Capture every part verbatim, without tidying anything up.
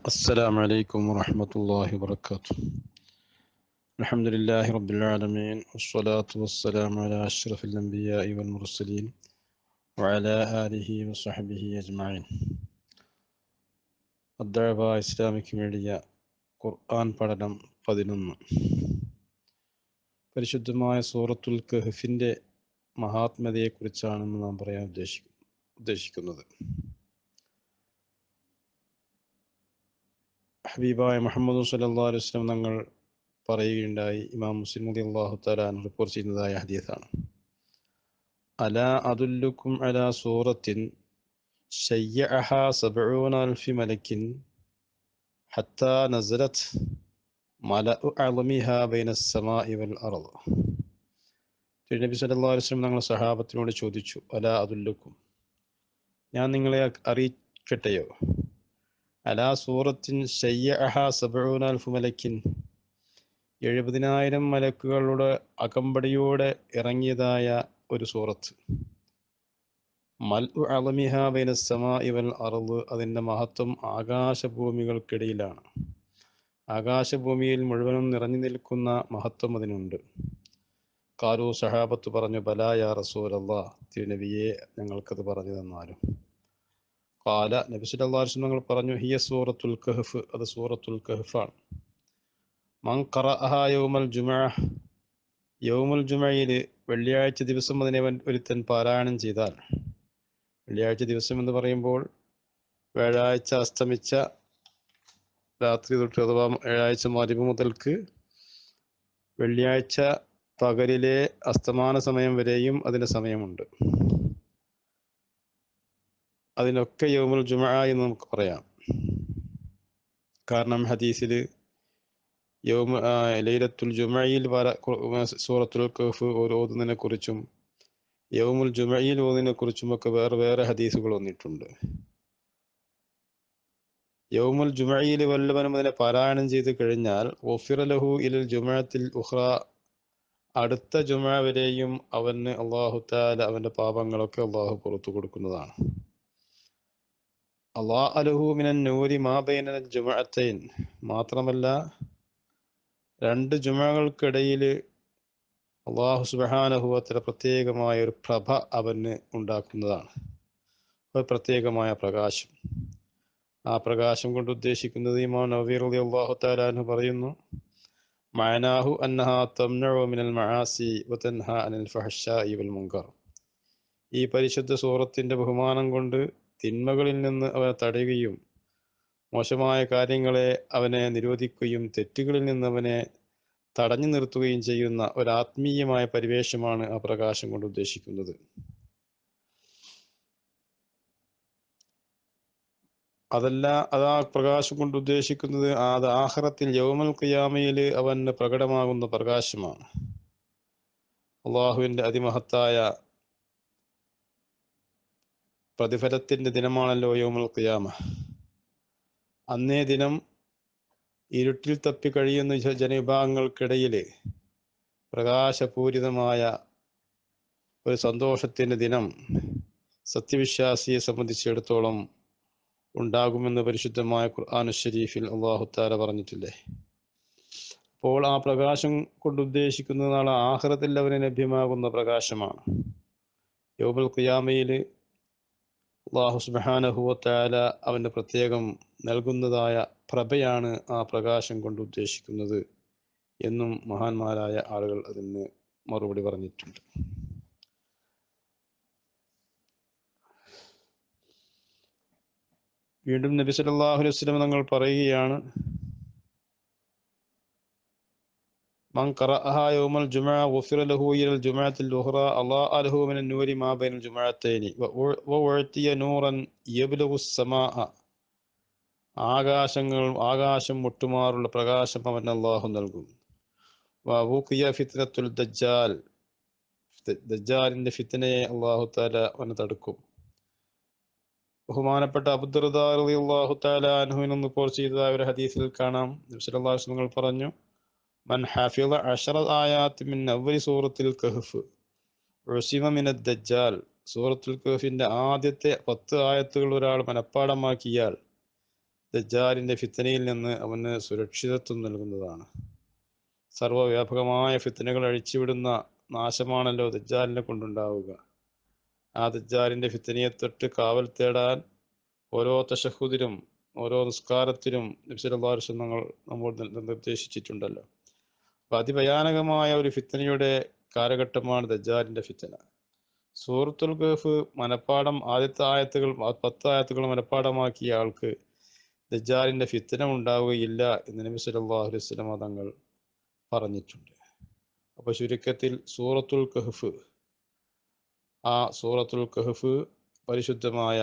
السلام عليكم ورحمة الله وبركاته. الحمد لله رب العالمين، والصلاة والسلام على أشرف الأنبياء والمرسلين وعلى آله وصحبه أجمعين. الدعوة إسلامك ميഡിയ ഖുർആൻ പഠനം പതിനൊന്ന്. പരിശുദ്ധമായ സൂറത്തുൽ കഹ്ഫിൻ്റെ മഹാത്മ്യതയെക്കുറിച്ചാണ് നാം പറയാൻ ഉദ്ദേശിക്കും ഉദ്ദേശിക്കുന്നത് ഹബീബായ മുഹമ്മദ് സല്ലല്ലാഹു അലൈഹി വസല്ലം തങ്ങൾ പറയുകയുണ്ടായി. ഇമാം മുസ്ലിം റളിയല്ലാഹു തആല അൻഹു റിപ്പോർട്ട് ചെയ്യുന്നതായ ഹദീസാണ്. അലാ അദുല്ലുക്കും അലാ സൂറത്തിൻ ശയ്യഅഹാ സബ്ഊന അൽഫി മലക്കിൻ ഹത്താ നസലത് മലഉ അളമിഹാ ബൈനസ് സമാഇ വൽ അർദ്. നബി സല്ലല്ലാഹു അലൈഹി വസല്ലം തങ്ങൾ സഹാബത്തിനോട് ചോദിച്ചു, അലാ അദുല്ലുക്കും, ഞാൻ നിങ്ങളെ അറിയിക്കട്ടെയോ? അലാ സൂറത്തിൻ ശയ്യഅഹാ സബ്ഊന അൽഫു മലക്കിൻ, എഴുപതിനായിരം മലക്കുകളുടെ അകമ്പടിയോടെ ഇറങ്ങിയതായ ഒരു സൂറത്ത്. മൽഉ അളമിഹാ ബൈനസ് സമാഇ വൽ അർദ്, അതിൻ്റെ മഹത്വം ആകാശഭൂമികൾക്കിടയിലാണ്. ആകാശഭൂമിയിൽ മുഴുവനും നിറഞ്ഞു നിൽക്കുന്ന മഹത്വം അതിനുണ്ട്. ഖാലൂ, സഹാബത്ത് പറഞ്ഞു, ബലാ യാ റസൂലല്ലാഹ്, തിരുനബിയെ ഞങ്ങൾക്കത് പറഞ്ഞു തന്നാലും. ഖാല, നബി സല്ലല്ലാഹു അലൈഹി വസല്ലം പറഞ്ഞു, ഹിയ സൂറത്തുൽ കഹ്ഫ്, അത് സൂറത്തുൽ കഹ്ഫാണ്. മൻ ഖറഅഹാ യൗമൽ ജുമുഅഹ്, യൗമുൽ ജുമുഅയിൽ വെള്ളിയാഴ്ച ദിവസം അതിനെ ഒരുത്തൻ പാരായണം ചെയ്താൽ, വെള്ളിയാഴ്ച ദിവസം എന്ന് പറയുമ്പോൾ വ്യാഴാഴ്ച അസ്തമിച്ച രാത്രി തൊട്ട്, അഥവാ വ്യാഴാഴ്ച മഗ്‌രിബ് മുതൽക്ക് വെള്ളിയാഴ്ച പകലിലെ അസ്തമാന സമയം വരെയും അതിന് സമയമുണ്ട്. അതിനൊക്കെ യൗമുൽ ജുമുഅ എന്ന് നമുക്ക് പറയാം. കാരണം ഹദീസിൽ യൗമ ലൈലത്തുൽ ജുമുഅയിൽ സൂറത്തുൽ കഹ്ഫ് ഓതുന്നതിനെ കുറിച്ചും യൗമുൽ ജുമുഅയിൽ ഓതുന്നതിനെ കുറിച്ചുമൊക്കെ വേറെ വേറെ ഹദീസുകൾ വന്നിട്ടുണ്ട്. യൗമുൽ ജുമുഅയിൽ വല്ലവനും അതിനെ പാരായണം ചെയ്ത് കഴിഞ്ഞാൽ ഗുഫിറ ലഹു ഇലൽ ജുമുഅത്തിൽ ഉഖ്റ, അടുത്ത ജുമുഅ വരെയും അവന് അല്ലാഹു തആല അവൻ്റെ പാപങ്ങളൊക്കെ അല്ലാഹു പുറത്തു കൊടുക്കുന്നതാണ്. അല്ലാഹു ലഹു മിനൻ നൂരി മാ ബൈനൽ ജുമുഅത്തൈൻ, മാത്രമല്ല രണ്ട് ജുമുഅകൾക്കിടയിൽ അല്ലാഹു സുബ്ഹാനഹു വ തആല പ്രത്യേകമായ ഒരു പ്രഭ അവന് ഉണ്ടാക്കുന്നതാണ്, ഒരു പ്രത്യേകമായ പ്രകാശം. ആ പ്രകാശം കൊണ്ട് ഉദ്ദേശിക്കുന്നത് ഇമാം നവവി റളിയല്ലാഹു തആല അൻഹു പറയുന്നു, മഅനാഹു അന്നഹാ തംനഉ മിനൽ മആസി വ തൻഹാ അനിൽ ഫഹ്ശാഇ വൽ മുൻകർ. ഈ പരിശുദ്ധ സൂറത്തിന്റെ ബഹുമാനം കൊണ്ട് തിന്മകളിൽ നിന്ന് അവനെ തടയുകയും മോശമായ കാര്യങ്ങളെ അവനെ നിരോധിക്കുകയും തെറ്റുകളിൽ നിന്ന് അവനെ തടഞ്ഞു നിർത്തുകയും ചെയ്യുന്ന ഒരു ആത്മീയമായ പരിവേഷമാണ് ആ പ്രകാശം കൊണ്ട് ഉദ്ദേശിക്കുന്നത്. അതല്ല, അത് ആ പ്രകാശം കൊണ്ട് ഉദ്ദേശിക്കുന്നത് അത് ആഖിറത്തിൽ യൗമുൽ ഖിയാമയിൽ അവന് പ്രകടമാകുന്ന പ്രകാശമാണ്. അള്ളാഹുവിൻ്റെ അതിമഹത്തായ പ്രതിഫലത്തിന്റെ ദിനമാണല്ലോ യൗമുൽ ഖിയാമ. അന്നേ ദിനം ഇരുട്ടിൽ തപ്പി കഴിയുന്ന ജനവിഭാഗങ്ങൾക്കിടയിൽ പ്രകാശപൂരിതമായ ഒരു സന്തോഷത്തിന്റെ ദിനം സത്യവിശ്വാസിയെ സംബന്ധിച്ചിടത്തോളം ഉണ്ടാകുമെന്ന് പരിശുദ്ധമായ ഖുർആനുൽ ശരീഫിൽ അല്ലാഹു തആല പറഞ്ഞിട്ടില്ലേ. അപ്പോൾ ആ പ്രകാശം കൊണ്ട് ഉദ്ദേശിക്കുന്നത് നാളെ ആഖിറത്തിൽ അവന് ലഭ്യമാകുന്ന പ്രകാശമാണ്. യൗമുൽ ഖിയാമയിൽ അല്ലാഹു സുബ്ഹാനഹു വ തആല അവന് പ്രത്യേകം നൽകുന്നതായ പ്രഭയാണ് ആ പ്രകാശം കൊണ്ട് ഉദ്ദേശിക്കുന്നത് എന്നും മഹാന്മാരായ ആളുകൾ അതിന് മറുപടി പറഞ്ഞിട്ടുണ്ട്. വീണ്ടും നബി സല്ലല്ലാഹു അലൈഹി വസല്ലം തങ്ങൾ പറയുകയാണ്, മൻ ഖറഅഹാ യൗമൽ ജുമുഅ ഗുഫിറ ലഹു ഇലൽ ജുമുഅത്തിൽ ഉഖ്റ അല്ലാഹു ലഹു മിനൻ നൂരി മാ ബൈനൽ ജുമുഅത്തൈനി വ ഉഅതിയ നൂറൻ യബ്ലുഗുസ് സമാഅ. ആകാശങ്ങൾ ആകാശം മുട്ടുമാറുള്ള പ്രകാശം അവൻ അല്ലാഹു നൽകും. വ വുഖിയ ഫിത്നത്തുൽ ദജ്ജാൽ, ദജ്ജാലിന്റെ ഫിത്നയെ അല്ലാഹു തആല അവനെ തടുക്കും. ബഹുമാനപ്പെട്ട അബൂദർദാ റളിയല്ലാഹു തആല അൻഹുവിൽ നിന്ന് റിപ്പോർട്ട് ചെയ്തതായ ഒരു ഹദീസിൽ കാണാം, നബി സല്ലല്ലാഹു അലൈഹി വസല്ലം പറഞ്ഞു, മൻ ഹഫിള അശറ ആയാത്ത് മിൻ അവ്വലി സൂറത്തുൽ കഹ്ഫ് ഉസിമ മിനദ് ദജ്ജാൽ. സൂറത്തുൽ കഹ്ഫിന്റെ ആദ്യത്തെ പത്ത് ആയത്തുകൾ ഒരാൾ മനഃപ്പാഠമാക്കിയാൽ ദജ്ജാലിൻ്റെ ഫിത്തനയിൽ നിന്ന് അവന് സുരക്ഷിതത്വം നൽകുന്നതാണ്. സർവ്വവ്യാപകമായ ഫിത്തനകൾ അഴിച്ചുവിടുന്ന നാശമാണല്ലോ ദജ്ജാലിനെ കൊണ്ടുണ്ടാവുക. ആ ദജ്ജാലിൻ്റെ ഫിത്തനയെ തൊട്ട് കാവൽ തേടാൻ ഓരോ തശഹുദിലും ഓരോ നിസ്കാരത്തിലും നബി സല്ലല്ലാഹു അലൈഹി വസല്ലം നമ്മോട് നിർദ്ദേശിച്ചിട്ടുണ്ടല്ലോ. അപ്പം അതിഭയാനകമായ ഒരു ഫിത്തനയുടെ കാലഘട്ടമാണ് ദജ്ജാലിൻ്റെ ഫിത്തന. സൂറത്തുൽ കഹ്ഫ് മനപ്പാടം ആദ്യത്തെ ആയത്തുകൾ പത്ത് ആയത്തുകൾ മനപ്പാടമാക്കിയ ആൾക്ക് ദജ്ജാലിൻ്റെ ഫിത്തന ഉണ്ടാവുകയില്ല എന്ന് നബി സല്ലല്ലാഹു അലൈഹി വസല്ലം തങ്ങൾ പറഞ്ഞിട്ടുണ്ട്. അപ്പോൾ ചുരുക്കത്തിൽ സൂറത്തുൽ കഹ്ഫ്, ആ സൂറത്തുൽ കഹ്ഫ് പരിശുദ്ധമായ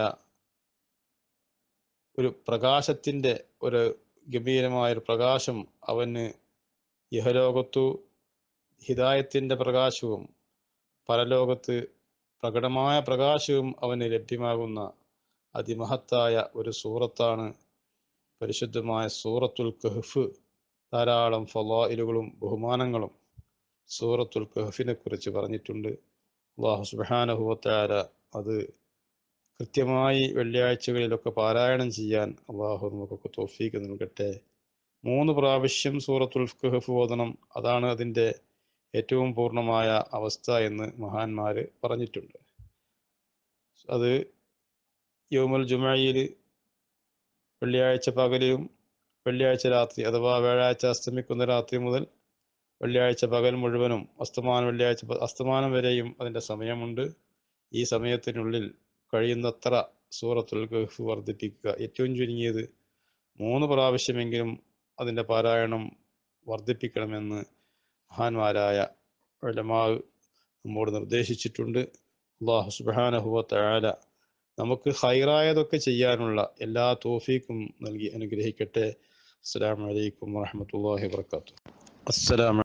ഒരു പ്രകാശത്തിൻ്റെ ഒരു ഗംഭീരമായൊരു പ്രകാശം അവന് ഇഹലോകത്തു ഹിദായത്തിൻ്റെ പ്രകാശവും പരലോകത്ത് പ്രകടമായ പ്രകാശവും അവന് ലഭ്യമാകുന്ന അതിമഹത്തായ ഒരു സൂറത്താണ് പരിശുദ്ധമായ സൂറത്തുൽ കഹ്ഫ്. ധാരാളം ഫളായിലുകളും ബഹുമാനങ്ങളും സൂറത്തുൽ കഹ്ഫിനെ കുറിച്ച് പറഞ്ഞിട്ടുണ്ട്. അല്ലാഹു സുബ്ഹാനഹു വ തആല അത് കൃത്യമായി വെള്ളിയാഴ്ചകളിലൊക്കെ പാരായണം ചെയ്യാൻ അള്ളാഹു നമുക്കൊക്കെ തൗഫീഖ് നൽകട്ടെ. മൂന്ന് പ്രാവശ്യം സൂറത്തുൽ കഹ്ഫ് ഓതണം. അതാണ് അതിൻ്റെ ഏറ്റവും പൂർണ്ണമായ അവസ്ഥ എന്ന് മഹാന്മാർ പറഞ്ഞിട്ടുണ്ട്. അത് യൗമുൽ ജുമഅയിൽ വെള്ളിയാഴ്ച പകലിലും വെള്ളിയാഴ്ച രാത്രി അഥവാ വ്യാഴാഴ്ച അസ്തമിക്കുന്ന രാത്രി മുതൽ വെള്ളിയാഴ്ച പകൽ മുഴുവനും അസ്തമാനം വെള്ളിയാഴ്ച അസ്തമാനം വരെയും അതിൻ്റെ സമയമുണ്ട്. ഈ സമയത്തിനുള്ളിൽ കഴിയുന്നത്ര സൂറത്തുൽ കഹ്ഫ് വർദ്ധിപ്പിക്കുക. ഏറ്റവും ചുരുങ്ങിയത് മൂന്ന് പ്രാവശ്യമെങ്കിലും അതിൻ്റെ പാരായണം വർദ്ധിപ്പിക്കണമെന്ന് മഹാന്മാരായ ഉലമാ നമ്മോട് നിർദ്ദേശിച്ചിട്ടുണ്ട്. അല്ലാഹു സുബ്ഹാനഹു വ തആല നമുക്ക് ഖൈറായതൊക്കെ ചെയ്യാനുള്ള എല്ലാ തൗഫീഖും നൽകി അനുഗ്രഹിക്കട്ടെ. അസ്സലാമു അലൈക്കും വറഹ്മത്തുള്ളാഹി വബറകാതുഹു. അസ്സലാമു